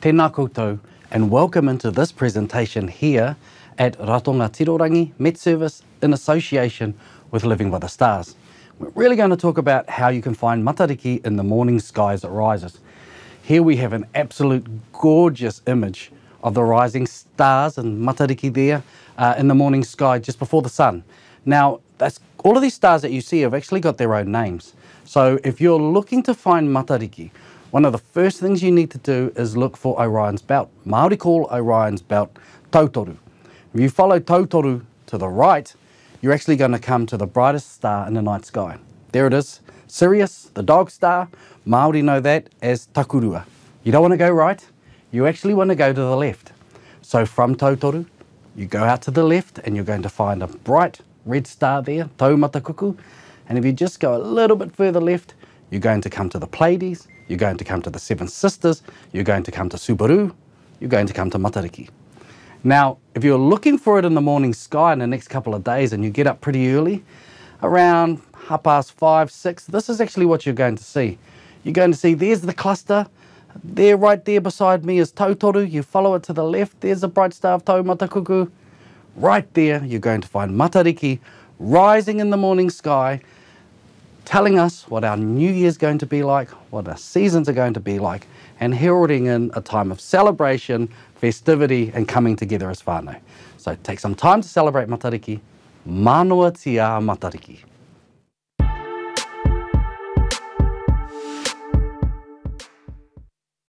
Tēnā koutou, and welcome into this presentation here at Ratonga Tirorangi Metservice in association with Living by the Stars. We're really going to talk about how you can find Matariki in the morning sky as it rises. Here we have an absolute gorgeous image of the rising stars and Matariki there in the morning sky just before the sun. Now, all of these stars that you see have actually got their own names. So if you're looking to find Matariki, one of the first things you need to do is look for Orion's belt. Māori call Orion's belt Tautoru. If you follow Tautoru to the right, you're actually going to come to the brightest star in the night sky. There it is, Sirius, the dog star. Māori know that as Takurua. You don't want to go right, you actually want to go to the left. So from Tautoru, you go out to the left and you're going to find a bright red star there, Taumatakuku. And if you just go a little bit further left, you're going to come to the Pleiades, you're going to come to the Seven Sisters, you're going to come to Subaru, you're going to come to Matariki. Now, if you're looking for it in the morning sky in the next couple of days and you get up pretty early, around 5:30, 6, this is actually what you're going to see. You're going to see there's the cluster, there right there beside me is Tautoru, you follow it to the left, there's a bright star of Taumatakuku. Right there, you're going to find Matariki rising in the morning sky, telling us what our new year's going to be like, what our seasons are going to be like, and heralding in a time of celebration, festivity, and coming together as whānau. So take some time to celebrate Matariki. Manoa tia Matariki.